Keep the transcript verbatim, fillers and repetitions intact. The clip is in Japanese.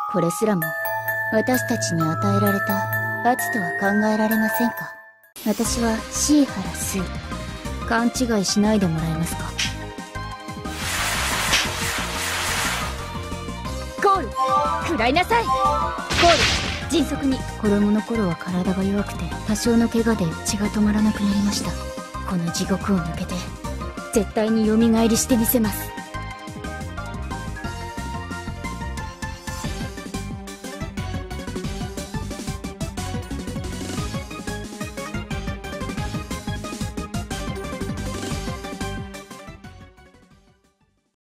これすらも私たちに与えられた罰とは考えられませんか？私はシーハラスー。勘違いしないでもらえますか？コール、食らいなさい。コール、迅速に。子供の頃は体が弱くて多少の怪我で血が止まらなくなりました。この地獄を抜けて絶対に蘇りしてみせます。